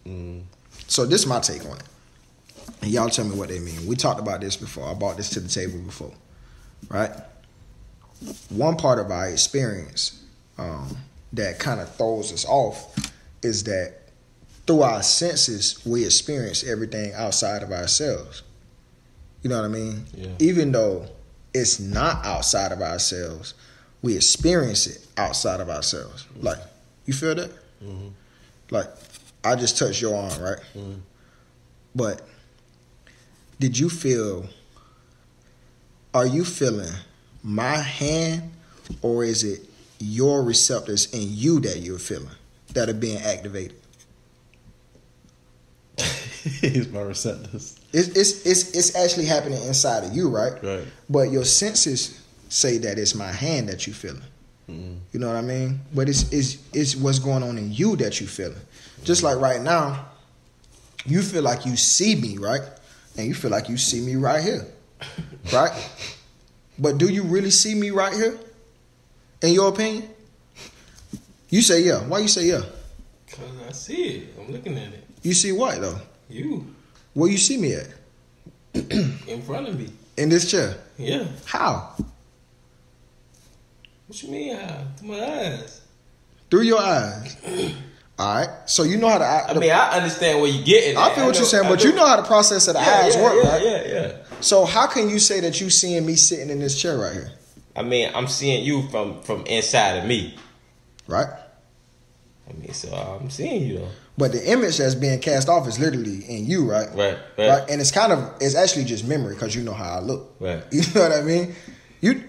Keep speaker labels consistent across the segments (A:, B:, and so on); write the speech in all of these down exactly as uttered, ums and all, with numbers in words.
A: Mm.
B: So this is my take on it. And y'all tell me what they mean. We talked about this before. I brought this to the table before. Right? One part of our experience um, that kind of throws us off is that through our senses, we experience everything outside of ourselves. You know what I mean?
A: Yeah.
B: Even though it's not outside of ourselves, we experience it outside of ourselves. Mm-hmm. Like, you feel that?
A: Mm-hmm.
B: Like, I just touched your arm, right?
A: Mm-hmm.
B: But did you feel, are you feeling my hand, or is it your receptors in you that you're feeling that are being activated?
A: It's my receptors.
B: It's, it's it's it's actually happening inside of you, right?
A: Right.
B: But your senses say that it's my hand that you feeling.
A: Mm-hmm.
B: You know what I mean? But it's it's it's what's going on in you that you feeling. Mm-hmm. Just like right now, you feel like you see me, right? And you feel like you see me right here, right? But do you really see me right here? In your opinion? You say yeah. Why you say yeah?
C: Cause I see it. I'm looking at it.
B: You see what though?
C: You.
B: Where you see me at?
C: In front of me.
B: In this chair?
C: Yeah.
B: How?
C: What you mean how? Through my eyes.
B: Through your eyes. All right. So you know how to. I,
C: I mean, I understand where you're getting at.
B: I feel what
C: know,
B: you're saying, but
C: know.
B: you know how the process of the
C: yeah,
B: eyes
C: yeah,
B: work,
C: yeah,
B: right?
C: Yeah, yeah.
B: So how can you say that you seeing me sitting in this chair right here?
C: I mean, I'm seeing you from from inside of me.
B: Right.
C: I mean, so I'm seeing you though.
B: But the image that's being cast off is literally in you, right?
C: Right, right.
B: Right. And it's kind of, it's actually just memory because you know how I look.
C: Right.
B: You know what I mean? You.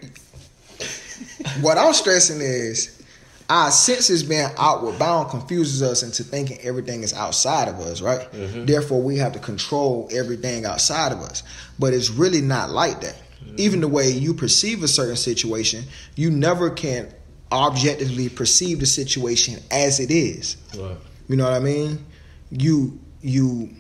B: What I'm stressing is our senses being outward bound confuses us into thinking everything is outside of us, right? Mm-hmm. Therefore, we have to control everything outside of us. But it's really not like that. Mm-hmm. Even the way you perceive a certain situation, you never can objectively perceive the situation as it is.
A: Right.
B: You know what I mean? You you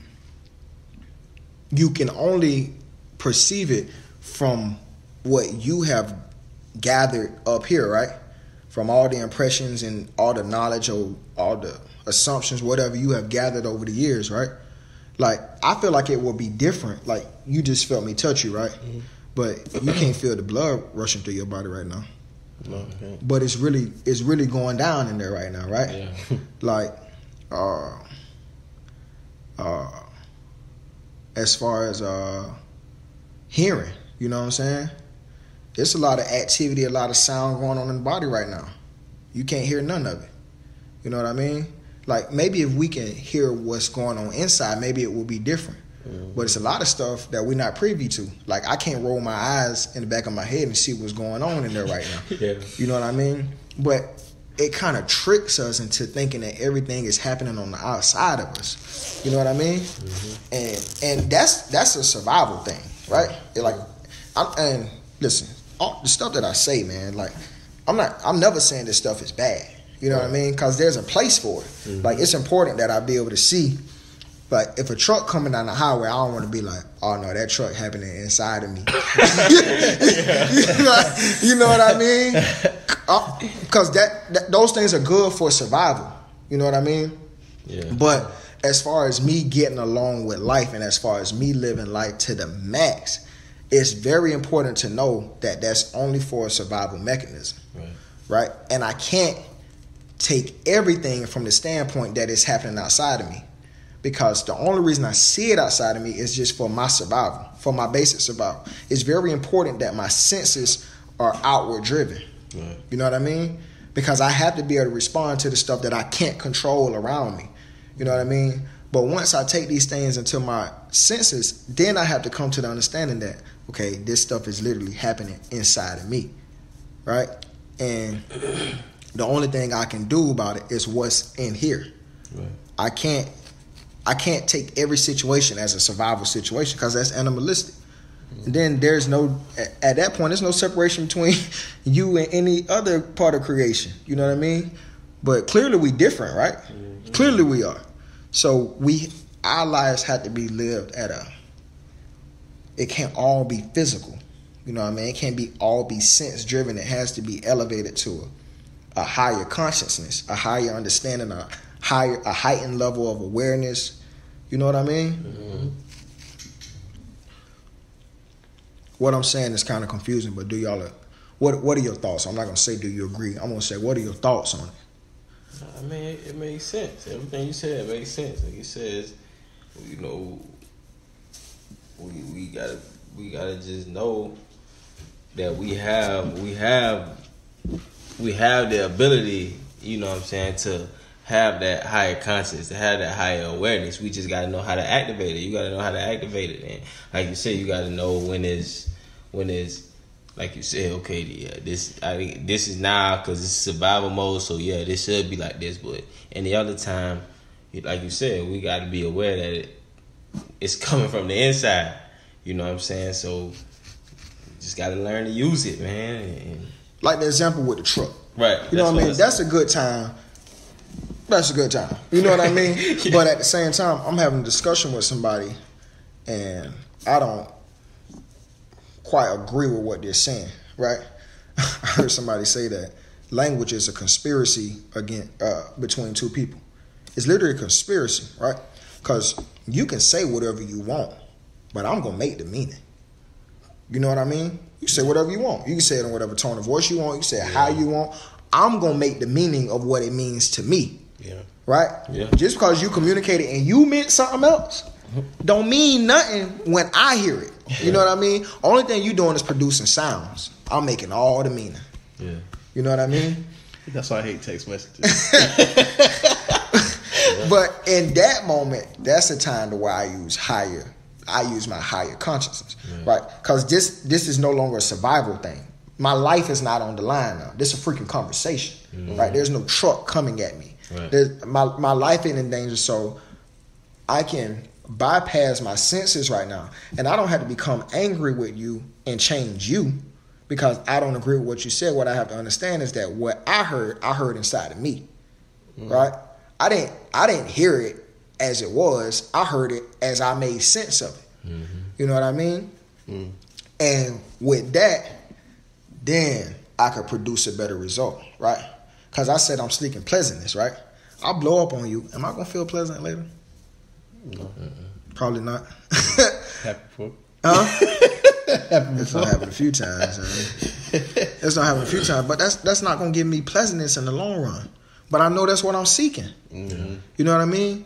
B: you can only perceive it from what you have gathered up here, right? From all the impressions and all the knowledge or all the assumptions, whatever you have gathered over the years, right? Like, I feel like it will be different. Like, you just felt me touch you, right? Mm-hmm. But you can't feel the blood rushing through your body right now.
A: No, okay.
B: But it's really it's really going down in there right now, right?
A: Yeah.
B: Like, uh, uh, as far as uh, hearing, you know what I'm saying? There's a lot of activity, a lot of sound going on in the body right now. You can't hear none of it. You know what I mean? Like, maybe if we can hear what's going on inside, maybe it will be different. Mm-hmm. But it's a lot of stuff that we're not privy to. Like, I can't roll my eyes in the back of my head and see what's going on in there right now.
A: Yeah.
B: You know what I mean? But it kind of tricks us into thinking that everything is happening on the outside of us. You know what I mean? Mm-hmm. And and that's that's a survival thing, right? It like, I'm, and listen, all the stuff that I say, man, like, I'm not, I'm never saying this stuff is bad. You know right. what I mean? Because there's a place for it. Mm-hmm. Like, it's important that I be able to see. Like, if a truck coming down the highway, I don't want to be like, oh no, that truck happening inside of me. you, know, you know what I mean? Because that, that those things are good for survival. You know what I mean?
A: Yeah.
B: But as far as me getting along with life and as far as me living life to the max, it's very important to know that that's only for a survival mechanism.
A: Right.
B: Right? And I can't take everything from the standpoint that it's happening outside of me. Because the only reason I see it outside of me is just for my survival, for my basic survival. It's very important that my senses are outward driven.
A: Right.
B: You know what I mean? Because I have to be able to respond to the stuff that I can't control around me. You know what I mean? But once I take these things into my senses, then I have to come to the understanding that, okay, this stuff is literally happening inside of me. Right? And the only thing I can do about it is what's in here.
A: Right.
B: I can't I can't take every situation as a survival situation because that's animalistic. Mm-hmm. And then there's no, at that point, there's no separation between you and any other part of creation. You know what I mean? But clearly we different, right? Mm-hmm. Clearly we are. So we, our lives have to be lived at a, it can't all be physical. You know what I mean? It can't be all be sense driven. It has to be elevated to a, a higher consciousness, a higher understanding, a, higher, a heightened level of awareness. You know what I mean?
A: Mm-hmm.
B: What I'm saying is kind of confusing, but do y'all, what what are your thoughts? I'm not gonna say do you agree. I'm gonna say what are your thoughts on it?
C: I mean, it, it makes sense. Everything you said makes sense. Like you says, you know, we we gotta we gotta just know that we have we have we have the ability, you know what I'm saying, to have that higher conscience, to have that higher awareness. We just gotta know how to activate it. You gotta know how to activate it, and like you said, you gotta know when it's when it's like you said, okay, yeah, this I think this is now because it's survival mode, so yeah, this should be like this. But any other time, like you said, we got to be aware that it, it's coming from the inside. You know what I'm saying? So just got to learn to use it, man. And,
B: like the example with the truck,
C: right?
B: You know what I mean? That's a good time. That's a good time. You know what I mean? Yeah. But at the same time, I'm having a discussion with somebody, and I don't quite agree with what they're saying, right? I heard somebody say that language is a conspiracy again uh, between two people. It's literally a conspiracy, right? Because you can say whatever you want, but I'm gonna make the meaning. You know what I mean? You say whatever you want. You can say it in whatever tone of voice you want. You say it yeah. how you want. I'm gonna make the meaning of what it means to me.
A: Yeah.
B: Right?
C: Yeah.
B: Just because you communicated and you meant something else, don't mean nothing when I hear it. You know what I mean? Only thing you doing is producing sounds. I'm making all the meaning.
C: Yeah.
B: You know what I mean?
A: That's why I hate text messages.
B: But in that moment, that's the time to where I use higher. I use my higher consciousness, yeah. right? Because this this is no longer a survival thing. My life is not on the line now. This is a freaking conversation, mm-hmm. right? There's no truck coming at me. Right. There's, my my life ain't in danger, so I can bypass my senses right now, and I don't have to become angry with you and change you because I don't agree with what you said. What I have to understand is that what I heard, I heard inside of me, mm-hmm. right? I didn't I didn't hear it as it was. I heard it as I made sense of it. Mm-hmm. You know what I mean? Mm. And with that, then I could produce a better result, right? Because I said I'm seeking pleasantness, right? I'll blow up on you. Am I gonna feel pleasant later?
A: No. Mm-mm.
B: Probably not.
A: Happy before.
B: Huh?
A: Happy
B: it's not happened a few times. Man. It's not happened a few times, but that's that's not gonna give me pleasantness in the long run. But I know that's what I'm seeking. Mm-hmm. You know what I mean?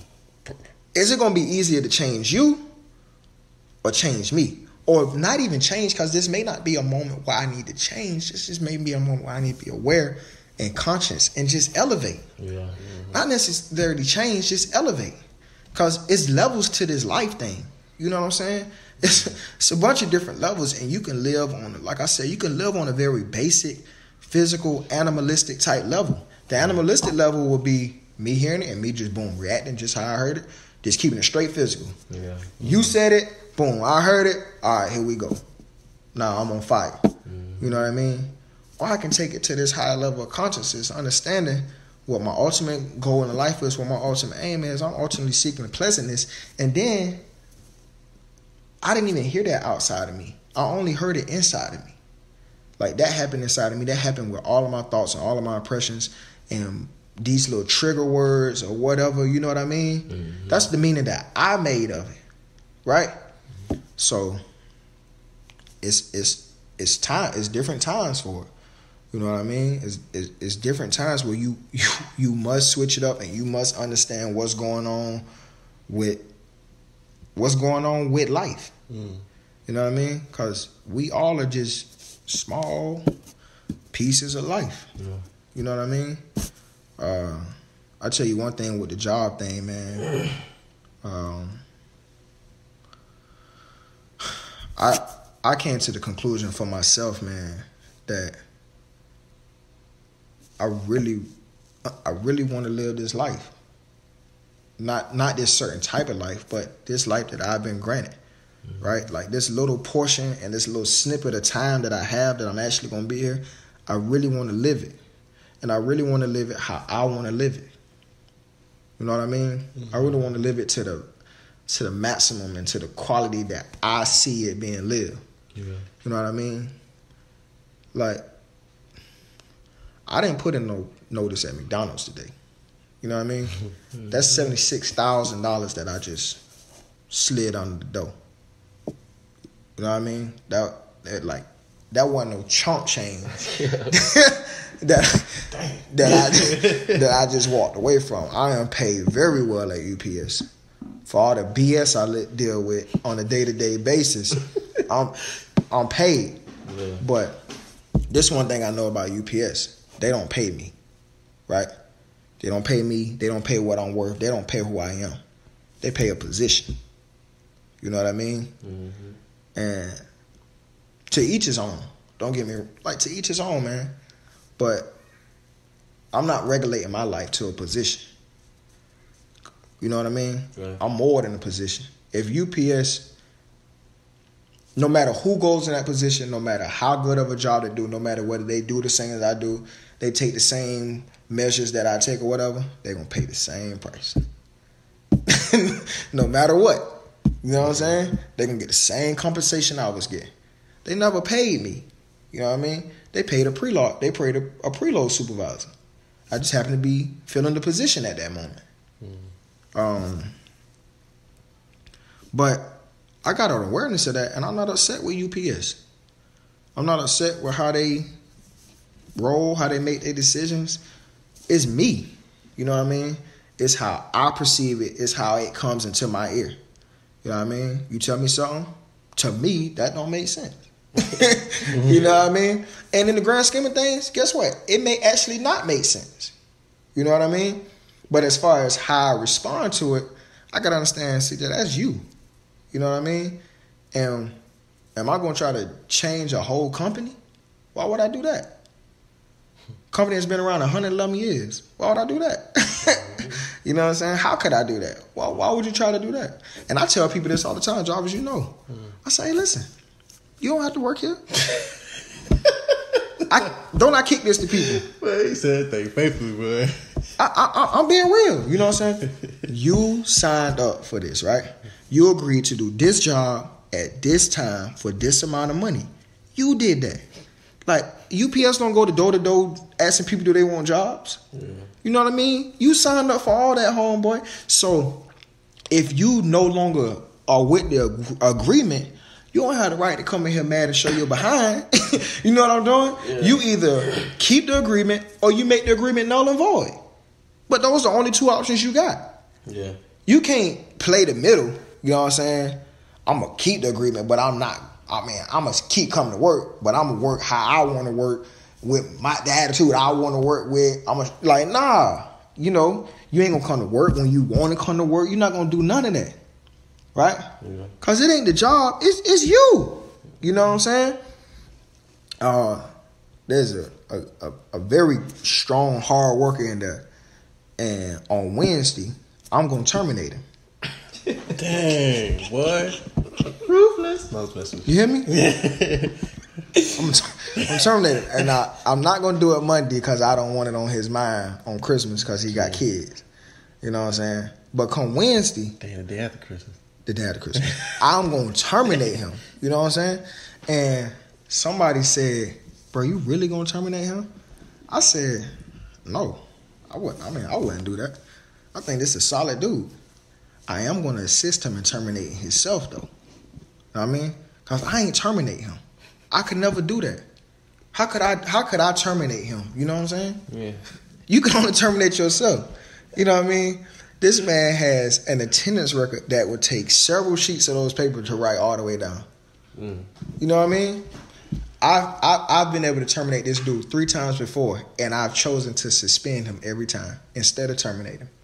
B: Is it gonna be easier to change you or change me? Or not even change, because this may not be a moment where I need to change. This just may be a moment where I need to be aware and conscious and just elevate. Yeah. Mm-hmm. Not necessarily change, just elevate. Because it's levels to this life thing. You know what I'm saying? It's, it's a bunch of different levels, and you can live on, like I said, you can live on a very basic, physical, animalistic type level. The animalistic level will be me hearing it and me just, boom, reacting just how I heard it. Just keeping it straight physical. Yeah. Mm-hmm. You said it, boom, I heard it. All right, here we go. Now I'm on fire. Mm-hmm. You know what I mean? Or I can take it to this higher level of consciousness, understanding what my ultimate goal in life is, what my ultimate aim is. I'm ultimately seeking pleasantness. And then I didn't even hear that outside of me. I only heard it inside of me. Like that happened inside of me. That happened with all of my thoughts and all of my impressions and these little trigger words or whatever, you know what I mean? Mm-hmm. That's the meaning that I made of it, right? Mm-hmm. So it's it's it's time. It's different times for it. You know what I mean? It's, it's, it's different times where you, you you must switch it up and you must understand what's going on with what's going on with life. Mm. You know what I mean? Because we all are just small pieces of life. Yeah. You know what I mean? Uh, I'll tell you one thing with the job thing, man. Um, I I came to the conclusion for myself, man, that I really I really want to live this life. Not not this certain type of life, but this life that I've been granted. Mm-hmm. Right? Like this little portion and this little snippet of time that I have that I'm actually gonna be here, I really want to live it. And I really want to live it how I want to live it. You know what I mean? Mm-hmm. I really want to live it to the to the maximum and to the quality that I see it being lived. Yeah. You know what I mean? Like, I didn't put in no notice at McDonald's today. You know what I mean? That's seventy-six thousand dollars that I just slid under the door. You know what I mean? That, that like, that wasn't no chump change that, that, I, that I just walked away from. I am paid very well at U P S. For all the B S I let deal with on a day-to-day basis, I'm, I'm paid.
C: Yeah.
B: But this one thing I know about U P S, they don't pay me, right? They don't pay me. They don't pay what I'm worth. They don't pay who I am. They pay a position. You know what I mean? Mm-hmm. And to each his own. Don't get me, like, to each his own, man. But I'm not regulating my life to a position. You know what I mean?
C: Right.
B: I'm more than a position. If U P S, no matter who goes in that position, no matter how good of a job they do, no matter whether they do the same as I do, they take the same measures that I take or whatever, they're going to pay the same price. No matter what. You know what I'm saying? They can get the same compensation I was getting. They never paid me. You know what I mean? They paid a preload. They paid a, a preload supervisor. I just happened to be filling the position at that moment. Mm. Um, but I got an awareness of that, and I'm not upset with U P S. I'm not upset with how they roll, how they make their decisions. It's me. You know what I mean? It's how I perceive it. It's how it comes into my ear. You know what I mean? You tell me something, to me, that don't make sense. You know what I mean? And in the grand scheme of things, guess what? It may actually not make sense. You know what I mean? But as far as how I respond to it, I got to understand, see, that that's you. You know what I mean? And am I going to try to change a whole company? Why would I do that? Company has been around one hundred eleven years. Why would I do that? You know what I'm saying? How could I do that? Why, why would you try to do that? And I tell people this all the time, Jarvis, you know. I say, hey, listen, you don't have to work here. I Don't I kick this to people?
A: Well, he said thing faithfully, boy.
B: I, I, I'm being real. You know what I'm saying? You signed up for this, right? You agreed to do this job at this time for this amount of money. You did that. Like, U P S don't go to door to door asking people do they want jobs. Yeah. You know what I mean? You signed up for all that, homeboy. So if you no longer are with the ag- agreement, you don't have the right to come in here mad and show your behind. You know what I'm doing? Yeah. You either keep the agreement or you make the agreement null and void. But those are the only two options you got.
C: Yeah.
B: You can't play the middle. You know what I'm saying? I'm going to keep the agreement, but I'm not. I mean, I'm going to keep coming to work, but I'm going to work how I want to work with my the attitude I want to work with. I'm gonna, like, nah. You know, you ain't going to come to work when you want to come to work. You're not going to do none of that. Right? Yeah. Because it ain't the job. It's it's you. You know what I'm saying? Uh, there's a, a, a, a very strong, hard worker in there. And on Wednesday, I'm going to terminate him.
A: Dang, boy. Ruthless. No, I was messing with you.
B: You hear me? I'm, t- I'm terminating. And I, I'm not going to do it Monday because I don't want it on his mind on Christmas because he got kids. You know what I'm saying? But come Wednesday.
A: Damn, the day after Christmas.
B: The day after Christmas. I'm going to terminate him. You know what I'm saying? And somebody said, bro, you really going to terminate him? I said, no. I wouldn't. I mean, I wouldn't do that. I think this is a solid dude. I am going to assist him in terminating himself, though. You know what I mean? Because I ain't terminate him. I could never do that. How could I How could I terminate him? You know what I'm saying? Yeah. You can only terminate yourself. You know what I mean? This man has an attendance record that would take several sheets of those papers to write all the way down. Mm. You know what I mean? I've, I've, I've been able to terminate this dude three times before, and I've chosen to suspend him every time instead of terminate him.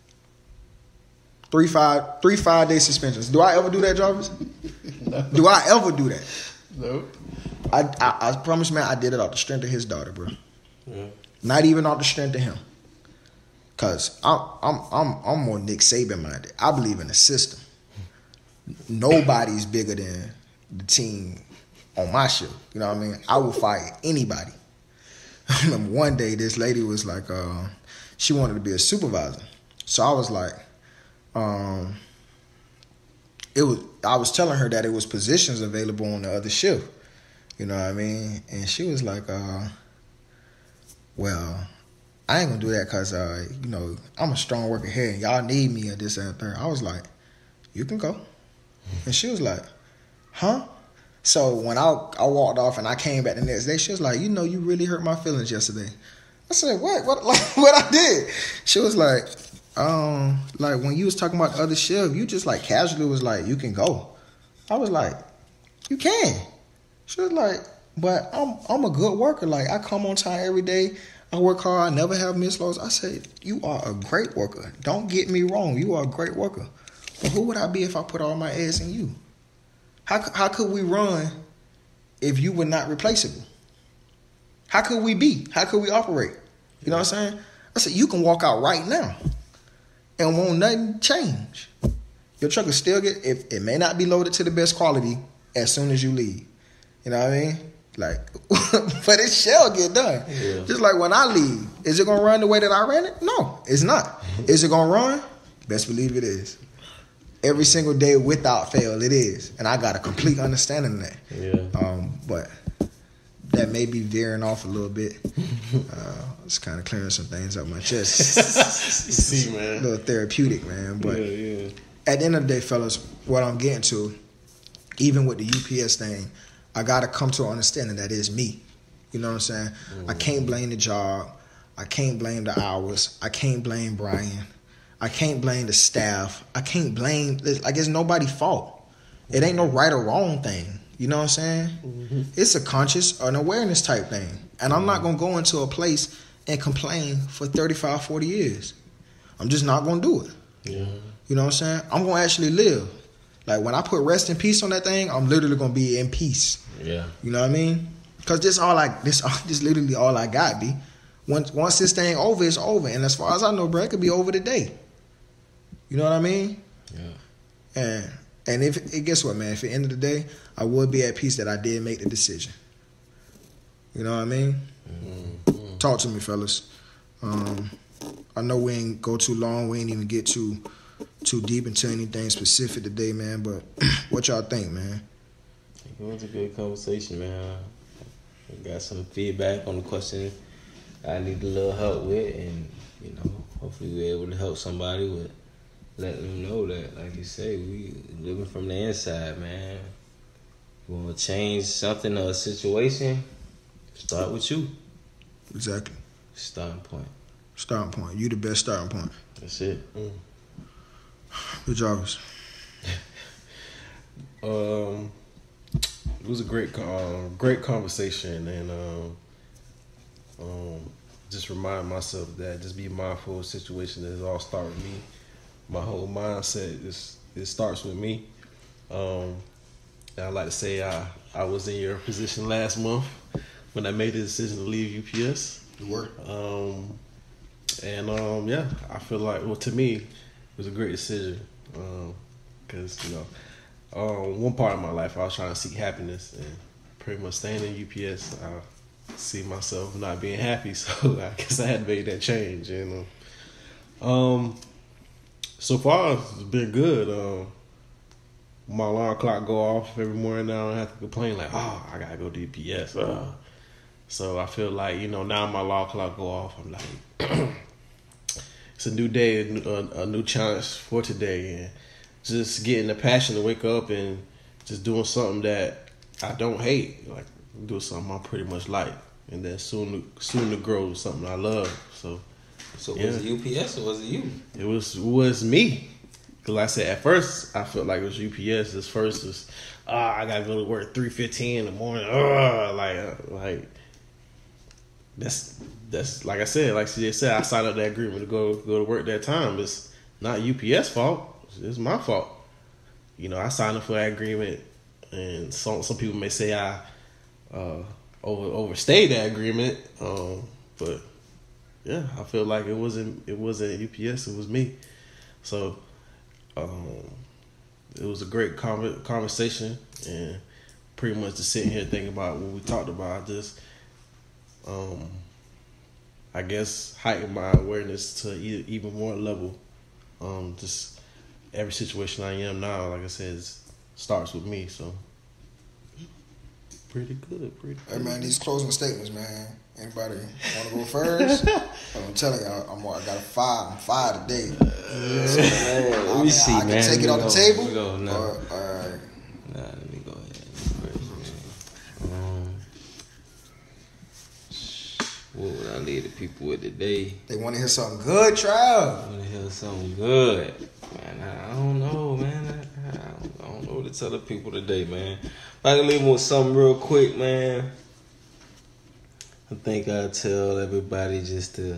B: Three five three five day suspensions. Do I ever do that, Jarvis? No. Do I ever do that?
A: Nope.
B: I, I I promise, man, I did it off the strength of his daughter, bro. Yeah. Not even off the strength of him. Cause I'm I'm I'm I'm more Nick Saban minded. I believe in the system. Nobody's bigger than the team on my show. You know what I mean? I will fight anybody. I remember one day this lady was like, uh, she wanted to be a supervisor. So I was like, um, it was. I was telling her that it was positions available on the other shift. You know what I mean? And she was like, uh, well, I ain't gonna do that because, uh, you know, I'm a strong worker here and y'all need me at this and third. I was like, you can go. And she was like, huh? So when I I walked off and I came back the next day, she was like, you know, you really hurt my feelings yesterday. I said, what? What, like, what I did? She was like, um, like when you was talking about the other shift, you just like casually was like, you can go. I was like, you can. She was like, but I'm I'm a good worker. Like I come on time every day. I work hard. I never have missed loads. I said, you are a great worker. Don't get me wrong. You are a great worker. But who would I be if I put all my eggs in you? How how could we run if you were not replaceable? How could we be? How could we operate? You know what I'm saying? I said, you can walk out right now and won't nothing change. Your truck will still get, it, it may not be loaded to the best quality as soon as you leave. You know what I mean? Like, but it shall get done. Yeah. Just like when I leave, is it going to run the way that I ran it? No, it's not. Is it going to run? Best believe it is. Every single day without fail, it is. And I got a complete understanding of that.
C: Yeah.
B: Um, but that may be veering off a little bit. Uh, it's kind of clearing some things up my chest.
A: See, man.
B: A little therapeutic, man. But
C: yeah, yeah.
B: at the end of the day, fellas, what I'm getting to, even with the U P S thing, I got to come to an understanding that it's me. You know what I'm saying? Mm. I can't blame the job. I can't blame the hours. I can't blame Brian. I can't blame the staff. I can't blame, like, it's nobody's fault. It ain't no right or wrong thing. You know what I'm saying? Mm-hmm. It's a conscious, an awareness type thing. And I'm not going to go into a place and complain for thirty-five, forty years. I'm just not going to do it.
C: Yeah.
B: You know what I'm saying? I'm going to actually live. Like, when I put rest in peace on that thing, I'm literally going to be in peace.
C: Yeah.
B: You know what I mean? Because this all I, this, this literally all I got, B. Once, once this thing over, it's over. And as far as I know, bro, it could be over today. You know what I mean?
C: Yeah.
B: And and if it guess what, man? If at the end of the day, I would be at peace that I did make the decision. You know what I mean? Mm-hmm. Talk to me, fellas. Um, I know we ain't go too long. We ain't even get too too deep into anything specific today, man. But what y'all think, man?
C: It was a good conversation, man. I got some feedback on the question I need a little help with, and you know, hopefully we're able to help somebody with. Let them know that, like you say, we living from the inside, man. You want to change something or a situation, start with you.
B: Exactly.
C: Starting point.
B: Starting point. You the best starting point.
C: That's it. Mm.
B: Good Jarvis.
A: um, it was a great, uh, great conversation, and um, um, just remind myself that just be mindful of situations that it all start with me. My whole mindset is it starts with me. Um, and I like to say I, I was in your position last month when I made the decision to leave U P S.
B: You were.
A: Um, and um, yeah, I feel like, well, to me, it was a great decision because um, you know, um, one part of my life I was trying to seek happiness, and pretty much staying in U P S, I see myself not being happy, so I guess I had to make that change. And um. um So far, it's been good. Um, my alarm clock go off every morning now. I don't have to complain like, oh, I gotta go to U P S. Uh. So I feel like, you know, now my alarm clock go off. I'm like, it's a new day, a new, a, a new challenge for today, and just getting the passion to wake up and just doing something that I don't hate, like doing something I pretty much like, and then soon, soon to grow something I love. So.
C: So
A: yeah.
C: was it U P S or was it you?
A: It was was me. Cause like I said, at first I felt like it was U P S. This first was, ah, oh, I gotta go to work three fifteen in the morning. Oh, like uh, like that's that's like I said, like C J said, I signed up that agreement to go go to work that time. It's not U P S fault. It's my fault. You know, I signed up for that agreement, and some some people may say I uh, over overstayed that agreement, um, but. Yeah, I feel like it wasn't it wasn't U P S, it was me. So um, it was a great con- conversation, and pretty much just sitting here thinking about what we talked about. Just um, I guess heighten my awareness to e- even more level. Um, just every situation I am now, like I said, starts with me. So pretty good. Pretty good.
B: Hey, man, these closing statements, man. Anybody want to go first? I'm telling you, I'm, I got a five. I'm five today.
C: Uh,
B: so,
C: man, let me
B: I mean,
C: see,
B: I
C: man.
B: can take it on the table.
C: Let me go. No.
B: Or, or,
C: Nah, let me go ahead. First, um, what would I leave the people with today?
B: they want to hear something good, Trav.
C: I want to hear something good. Man, I, I don't know, man. I, I, don't, I don't know what to tell the people today, man. If I can leave them with something real quick, man, I think I'll tell everybody just to...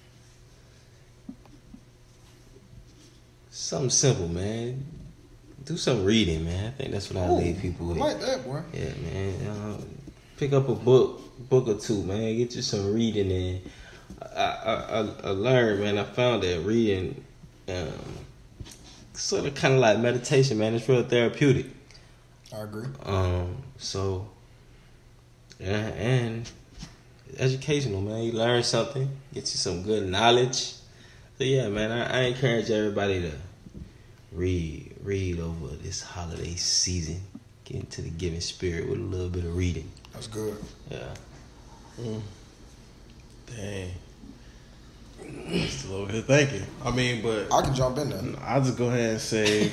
C: Something simple, man. Do some reading, man. I think that's what I
B: Ooh,
C: leave people with.
B: I like that, boy.
C: Yeah, man. Uh, pick up a book, book or two, man. Get you some reading in. I, I, I, I learned, man. I found that reading, um, sort of kind of like meditation, man. It's real therapeutic.
B: I agree.
C: Um, so, yeah, and educational, man. You learn something, get you some good knowledge. So yeah, man. I, I encourage everybody to read. Read over this holiday season. Get into the giving spirit with a little bit of reading.
B: That's good.
C: Yeah.
A: Mm. Dang. Still over here thinking. I mean, but
B: I can jump in there.
A: I'll just go ahead and say.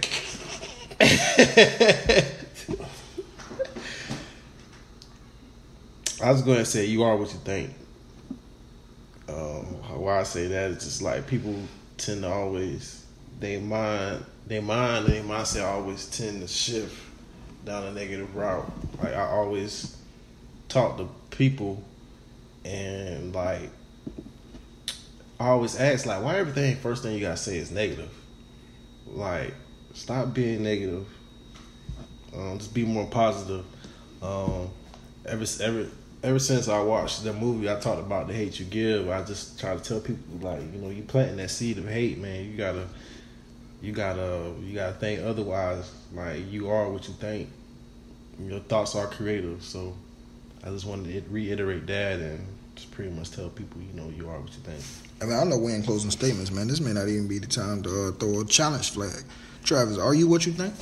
A: I was going to say you are what you think. Um, why I say that is just like people tend to always they mind they mind and they mindset always tend to shift down a negative route. Like I always talk to people and like I always ask like why everything first thing you gotta say is negative. Like stop being negative. Um, just be more positive. Um, ever ever ever since I watched the movie, I talked about the hate you give. I just try to tell people like you know you planting that seed of hate, man. You gotta. You gotta, you gotta think otherwise. Like you are what you think. Your thoughts are creative. So, I just wanted to reiterate that and just pretty much tell people, you know, you are what you think.
B: I mean, I know we ain't closing statements, man. This may not even be the time to uh, throw a challenge flag. Travis, are you what you think?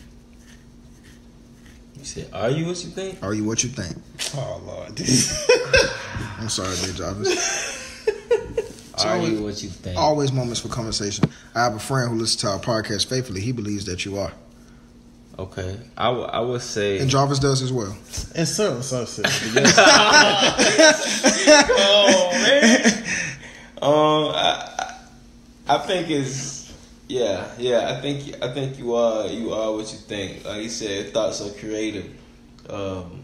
C: You said, "Are you what you think?"
B: Are you what you think?
A: Oh Lord,
B: I'm sorry, there, Jarvis.
C: Are
B: always,
C: you what you think?
B: Always moments for conversation. I have a friend who listens to our podcast faithfully. He believes that you are.
C: Okay, I, w- I would say,
B: and Jarvis does as well.
A: And certain substance.
C: Oh man. Um, I, I think it's yeah, yeah. I think I think you are you are what you think. Like you said, thoughts are creative. Um,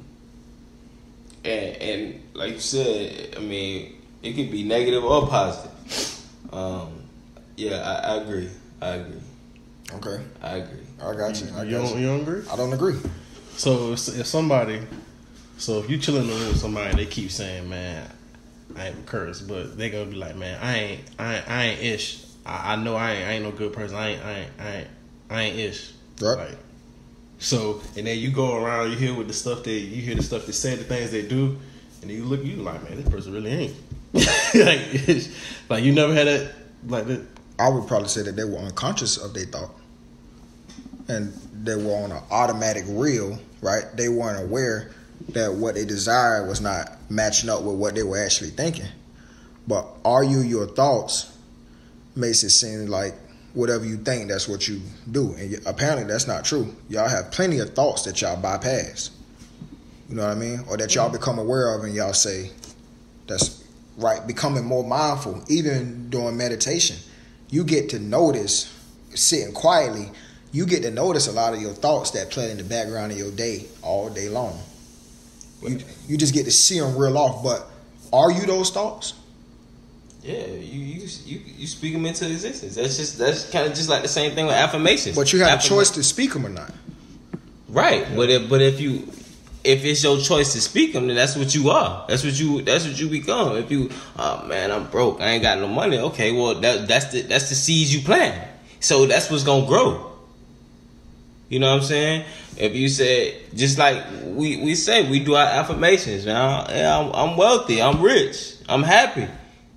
C: and and like you said, I mean, it could be negative or positive. Um, yeah, I, I agree. I agree.
B: Okay,
C: I agree.
B: I got you. I
A: You
B: got
A: don't,
B: you.
A: you don't agree?
B: I don't agree.
A: So if, if somebody, so if you chill in the room with somebody, they keep saying, "Man, I ain't curse," but they gonna be like, "Man, I ain't, I ain't, I ain't ish. I, I know I ain't, I ain't no good person. I ain't, I ain't, I ain't, I ain't ish."
B: Right.
A: Like, so and then you go around, you hear with the stuff they, you hear the stuff they say, the things they do, and then you look, you like, man, this person really ain't. like, ish. Like you never had that, like that.
B: I would probably say that they were unconscious of their thought. And they were on an automatic reel, right? They weren't aware that what they desired was not matching up with what they were actually thinking. But are you your thoughts makes it seem like whatever you think, that's what you do. And apparently that's not true. Y'all have plenty of thoughts that y'all bypass. You know what I mean? Or that y'all become aware of and y'all say, that's right. Becoming more mindful, even during meditation. You get to notice, sitting quietly, you get to notice a lot of your thoughts that play in the background of your day all day long. You, you just get to see them real off. But are you those thoughts?
C: Yeah, you you you, you speak them into existence. That's just that's kind of just like the same thing with affirmations.
B: But you have
C: Affirm-
B: a choice to speak them or not.
C: Right, yeah. but if but if you if it's your choice to speak them, then that's what you are. That's what you that's what you become. If you, oh man, I'm broke, I ain't got no money. Okay, well that that's the that's the seeds you plant. So that's what's gonna grow. You know what I'm saying? If you say, just like we, we say, we do our affirmations, man. Yeah, I'm, I'm wealthy, I'm rich, I'm happy.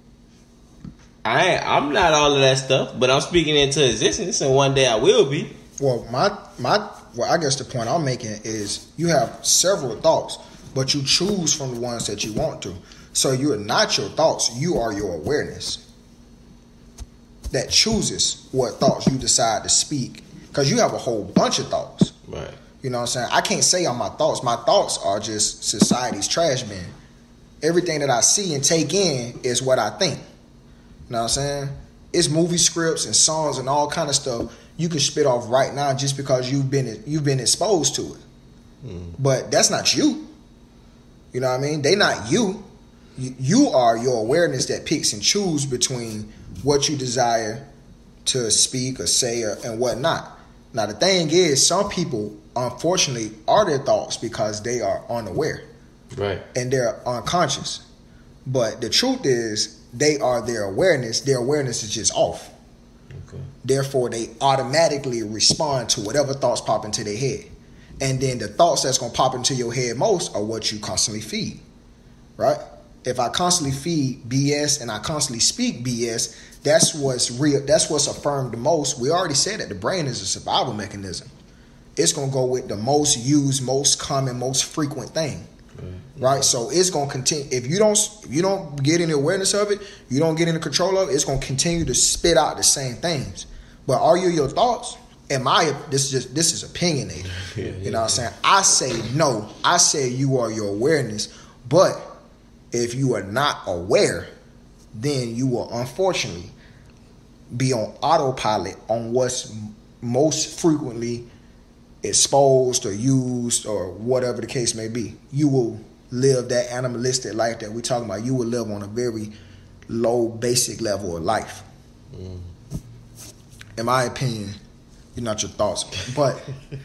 C: I ain't, I'm not all of that stuff, but I'm speaking into existence, and one day I will be.
B: Well, my my well, I guess the point I'm making is you have several thoughts, but you choose from the ones that you want to. So you are not your thoughts; you are your awareness that chooses what thoughts you decide to speak. Because you have a whole bunch of thoughts.
C: Right.
B: You know what I'm saying? I can't say on my thoughts. My thoughts are just society's trash bin. Everything that I see and take in is what I think. You know what I'm saying? It's movie scripts and songs and all kind of stuff you can spit off right now just because you've been you've been exposed to it. Mm. But that's not you. You know what I mean? They not you. you. You are your awareness that picks and chooses between what you desire to speak or say or, and whatnot. Now, the thing is, some people, unfortunately, are their thoughts because they are unaware.
C: Right.
B: And they're unconscious. But the truth is, they are their awareness. Their awareness is just off. Okay. Therefore, they automatically respond to whatever thoughts pop into their head. And then the thoughts that's going to pop into your head most are what you constantly feed. Right? If I constantly feed B S and I constantly speak B S, that's what's real. That's what's affirmed the most. We already said that the brain is a survival mechanism. It's gonna go with the most used, most common, most frequent thing, mm-hmm. right? So it's gonna continue. If you don't, if you don't get any awareness of it, you don't get any control of it. It's gonna continue to spit out the same things. But are you your thoughts? Am I? This is just this is opinionated. Yeah, yeah, you know what I'm saying? I say no. I say you are your awareness, but if you are not aware, then you will unfortunately be on autopilot on what's most frequently exposed or used or whatever the case may be. You will live that animalistic life that we're talking about. You will live on a very low basic level of life. Mm. In my opinion, you're not your thoughts. But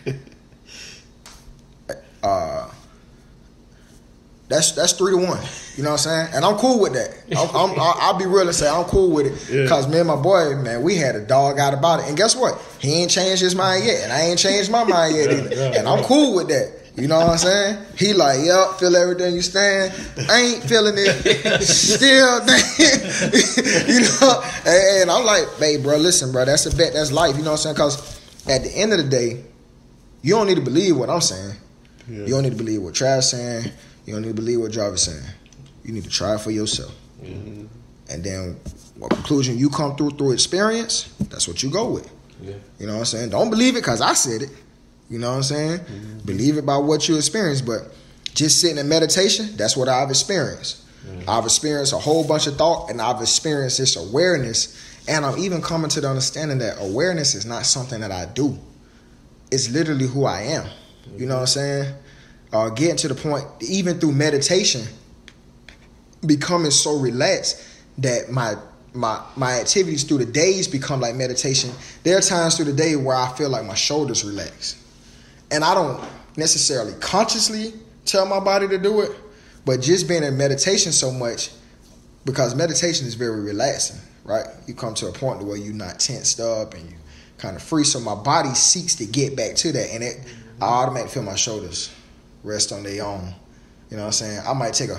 B: uh That's that's three to one. You know what I'm saying? And I'm cool with that. I'm, I'm, I'll be real and say I'm cool with it. Because yeah. me and my boy, man, we had a dog out about it. And guess what? He ain't changed his mind yet. And I ain't changed my mind yet either. Yeah, yeah, and I'm yeah. cool with that. You know what I'm saying? He like, yep, feel everything you stand. I ain't feeling it. Still, you know? And, and I'm like, hey, bro, listen, bro, that's a bet. That's life. You know what I'm saying? Because at the end of the day, you don't need to believe what I'm saying. Yeah. You don't need to believe what Travis saying. You don't need to believe what Jarvis saying. You need to try it for yourself. Mm-hmm. And then what conclusion you come through through experience, that's what you go with. Yeah. You know what I'm saying? Don't believe it because I said it. You know what I'm saying? Mm-hmm. Believe it by what you experienced. But just sitting in meditation, that's what I've experienced. Mm-hmm. I've experienced a whole bunch of thought, and I've experienced this awareness. And I'm even coming to the understanding that awareness is not something that I do. It's literally who I am. Mm-hmm. You know what I'm saying? Uh, getting to the point, even through meditation, becoming so relaxed that my my my activities through the days become like meditation. There are times through the day where I feel like my shoulders relax. And I don't necessarily consciously tell my body to do it, but just being in meditation so much, because meditation is very relaxing, right? You come to a point where you're not tensed up and you kind of free. So my body seeks to get back to that. And it, I automatically feel my shoulders rest on their own. You know what I'm saying? I might take a...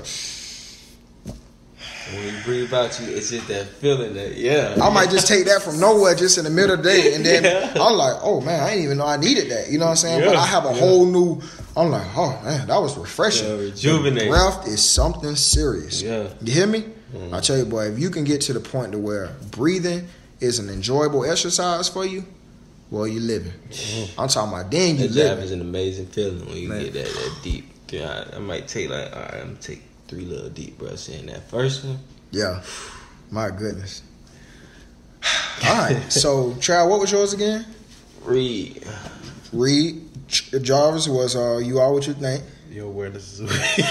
C: When you breathe out, you it's just that feeling that, yeah.
B: I might just take that from nowhere just in the middle of the day. And then yeah. I'm like, oh, man, I didn't even know I needed that. You know what I'm saying? Yeah. But I have a yeah. whole new... I'm like, oh, man, that was refreshing.
C: Yeah, rejuvenating.
B: Breath is something serious.
C: Yeah.
B: You hear me? Mm. I tell you, boy, if you can get to the point to where breathing is an enjoyable exercise for you, well, you living. Mm-hmm. I'm talking about then you living.
C: That is an amazing feeling when you Man. get that, that deep. Yeah, I, I might take like, all right, I'm going to take three little deep breaths in that first one.
B: Yeah. My goodness. All right. So, Trav, what was yours again?
C: Reed.
B: Reed. Jarvis was uh, you are what you think.
A: Your awareness is
B: yeah,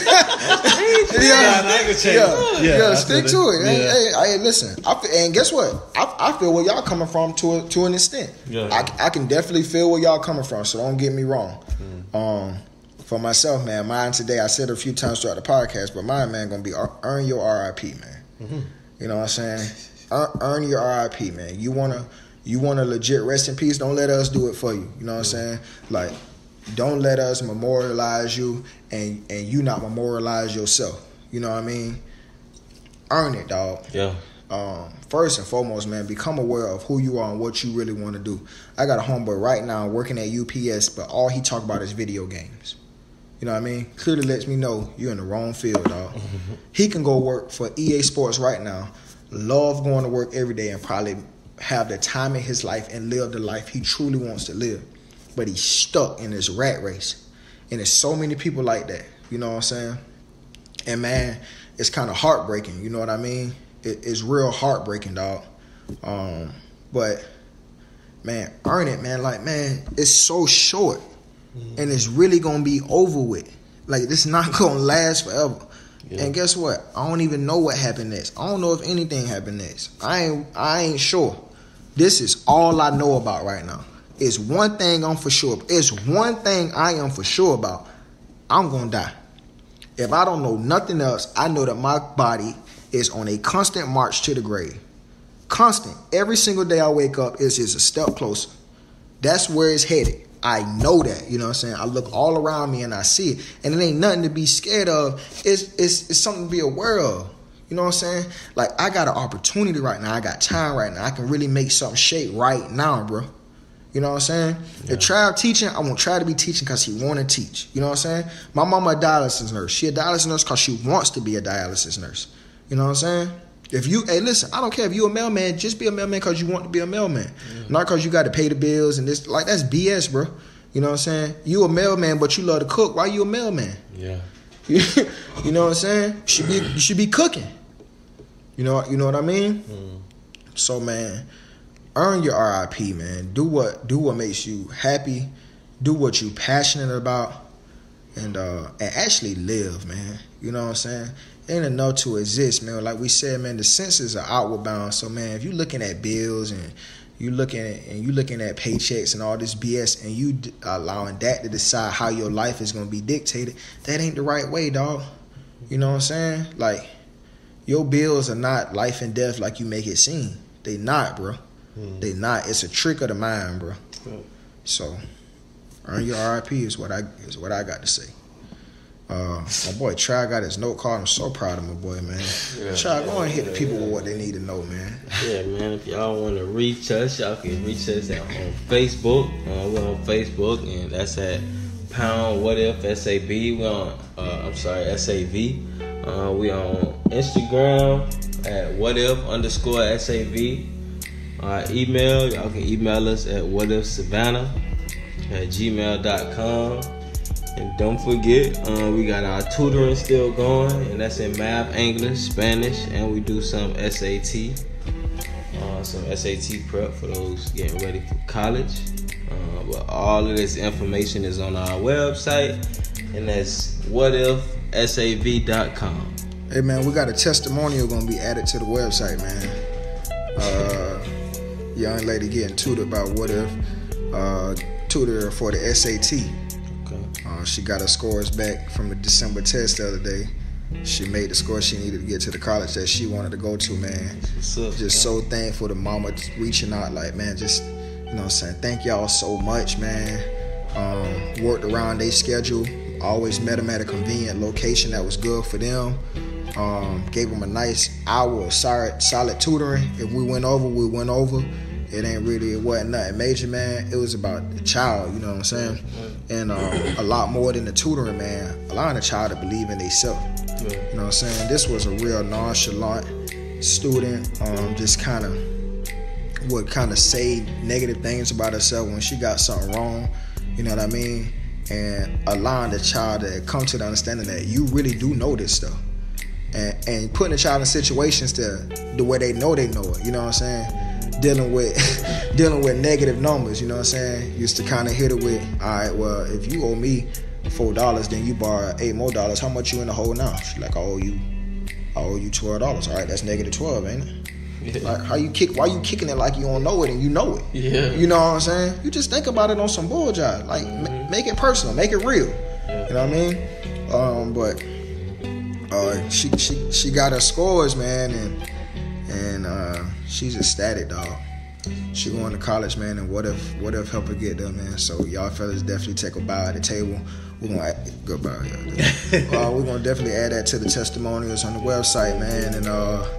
B: yeah, yeah, yeah, yeah stick to it. Yeah. Hey, hey, hey, listen. I feel, and guess what? I, I feel where y'all coming from to a, to an extent. Yeah. I, I can definitely feel where y'all coming from. So don't get me wrong. Mm. Um, for myself, man, mine today. I said it a few times throughout the podcast, but mine, man, gonna be earn your R I P, man. Mm-hmm. You know what I'm saying? Earn, earn your R I P, man. You wanna you wanna legit rest in peace. Don't let us do it for you. You know what mm. I'm saying? Like. Don't let us memorialize you and, and you not memorialize yourself. You know what I mean? Earn it, dog.
C: Yeah.
B: Um, first and foremost, man, become aware of who you are and what you really want to do. I got a homeboy right now working at U P S, but all he talk about is video games. You know what I mean? Clearly lets me know you're in the wrong field, dog. He can go work for E A Sports right now, love going to work every day, and probably have the time in his life and live the life he truly wants to live. But he's stuck in this rat race. And there's so many people like that. You know what I'm saying? And, man, it's kind of heartbreaking. You know what I mean? It, it's real heartbreaking, dog. Um, but, man, earn it, man. Like, man, it's so short. Mm-hmm. And it's really going to be over with. Like, this is not going to last forever. Yeah. And guess what? I don't even know what happened next. I don't know if anything happened next. I ain't, I ain't sure. This is all I know about right now. It's one thing I'm for sure. It's one thing I am for sure about. I'm going to die. If I don't know nothing else, I know that my body is on a constant march to the grave. Constant. Every single day I wake up is just a step closer. That's where it's headed. I know that. You know what I'm saying? I look all around me and I see it. And it ain't nothing to be scared of. It's, it's, it's something to be aware of. You know what I'm saying? Like, I got an opportunity right now. I got time right now. I can really make something shake right now, bro. You know what I'm saying? Yeah. If Trav teaching, I won't try to be teaching because he want to teach. You know what I'm saying? My mama a dialysis nurse. She a dialysis nurse because she wants to be a dialysis nurse. You know what I'm saying? If you, hey, listen, I don't care if you a mailman. Just be a mailman because you want to be a mailman. Yeah. Not because you got to pay the bills and this. Like, that's B S, bro. You know what I'm saying? You a mailman, but you love to cook. Why you a mailman?
C: Yeah.
B: You know what I'm saying? You should be, you should be cooking. You know, you know what I mean? Mm. So, man, earn your R I P, man. Do what do what makes you happy. Do what you passionate about, and uh, and actually live, man. You know what I'm saying? It ain't enough to exist, man. Like we said, man, the senses are outward bound. So, man, if you looking at bills and you looking at, and you looking at paychecks and all this B S, and you d- allowing that to decide how your life is gonna be dictated, that ain't the right way, dog. You know what I'm saying? Like, your bills are not life and death like you make it seem. They not, bro. Mm. They not. It's a trick of the mind, bro. Mm. So, earn your R I P is what I is what I got to say. Uh, my boy Try got his note card. I'm so proud of my boy, man. Yeah, Try, go and hit the people yeah. with what they need to know, man.
C: Yeah, man. If y'all want to reach us, y'all can reach us at, on Facebook. Uh, we're on Facebook, and that's at Pound What If S A B. We're on. Uh, I'm sorry, S A V. Uh, we on Instagram at what if underscore S A V. Our email, y'all can email us at whatifsavannah at gmail dot com. And don't forget, uh, we got our tutoring still going, and that's in math, English, Spanish, and we do some S A T, uh, some S A T prep for those getting ready for college. Uh, but all of this information is on our website, and that's what if S A V dot com.
B: Hey, man, we got a testimonial going to be added to the website, man. Uh, young lady getting tutored by What If, uh, tutor for the S A T. Uh, she got her scores back from the December test the other day. She made the score she needed to get to the college that she wanted to go to, man. What's up, just man? So thankful to mama reaching out, like, man, just, you know what I'm saying, thank y'all so much, man. Um, worked around their schedule, always met them at a convenient location that was good for them. Um, gave them a nice hour of solid, solid tutoring. If we went over, we went over. It ain't really, it wasn't nothing major, man. It was about the child, you know what I'm saying? And um, a lot more than the tutoring, man. Allowing the child to believe in themselves. You know what I'm saying? This was a real nonchalant student. Um, just kind of would kind of say negative things about herself when she got something wrong. You know what I mean? And allowing the child to come to the understanding that you really do know this stuff. And, and putting the child in situations to the way they know they know it. You know what I'm saying? Dealing with dealing with negative numbers, you know what I'm saying? Used to kind of hit it with, all right, well, if you owe me four dollars, then you borrow eight more dollars. How much you in the hole now? She's like, I owe you, I owe you twelve dollars. All right, that's negative twelve, ain't it? Yeah. Like, how you kick? Why you kicking it like you don't know it and you know it? Yeah. You know what I'm saying? You just think about it on some bull job. Like, mm-hmm. m- make it personal, make it real. Yeah. You know what I mean? Um, but uh, she she she got her scores, man, and and uh, she's ecstatic, dog. She going to college, man, and what if what if help her get there, man? So y'all fellas definitely take a bow at the table. We're gonna add, good bow, yeah. uh, we're gonna definitely add that to the testimonials on the website, man, and uh,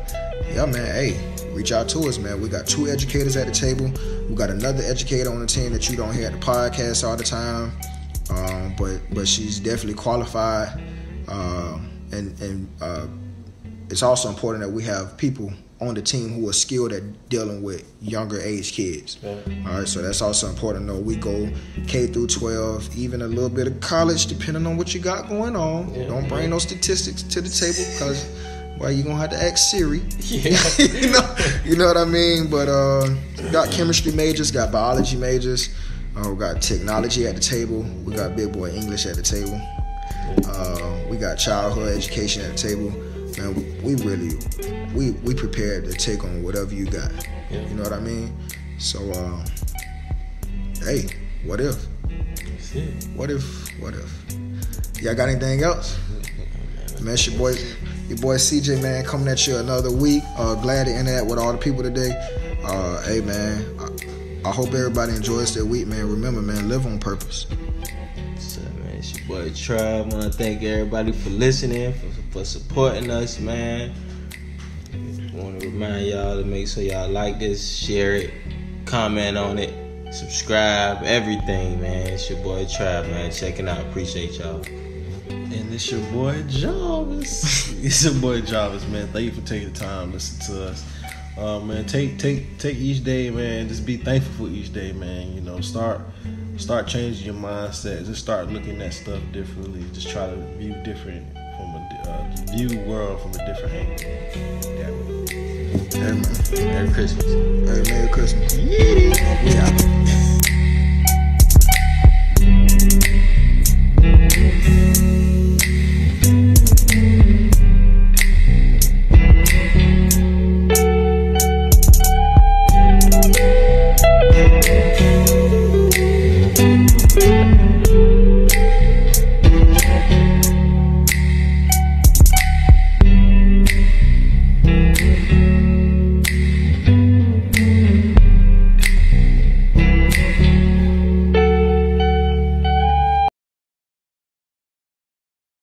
B: yeah, man, hey, reach out to us, man. We got two educators at the table. We got another educator on the team that you don't hear at the podcast all the time. Um, but but she's definitely qualified. Uh, and and uh, it's also important that we have people on the team who are skilled at dealing with younger age kids. Yeah. All right, so that's also important. Though we go K through twelve, even a little bit of college, depending on what you got going on. Yeah. Don't bring those statistics to the table because, well, you're gonna have to ask Siri. Yeah. you know, you know what I mean. But uh, got chemistry majors, got biology majors. Uh, we got technology at the table. We got big boy English at the table. Uh, we got childhood education at the table. Man, we, we really we we prepared to take on whatever you got. Yeah. You know what I mean? So, uh, hey, what if? What if? What if? Y'all got anything else? Man, it's your boy, your boy C J, man, coming at you another week. Uh, glad to end that with all the people today. Uh, hey, man, I, I hope everybody enjoys their week, man. Remember, man, live on purpose.
C: So, man, it's your boy Tribe. I want to thank everybody for listening, for, for supporting us, man. I want to remind y'all to make sure y'all like this, share it, comment on it, subscribe, everything, man. It's your boy Tribe, man. Checking out. Appreciate y'all.
A: And it's your boy Jarvis. It's your boy Jarvis, man. Thank you for taking the time to listen to us. Uh, man, take take take each day, man. Just be thankful for each day, man. You know, start start changing your mindset. Just start looking at stuff differently. Just try to view different from a uh, view the world from a different angle. Yeah.
B: Hey, man.
C: Merry Christmas.
B: Hey, Merry Christmas. Yeah.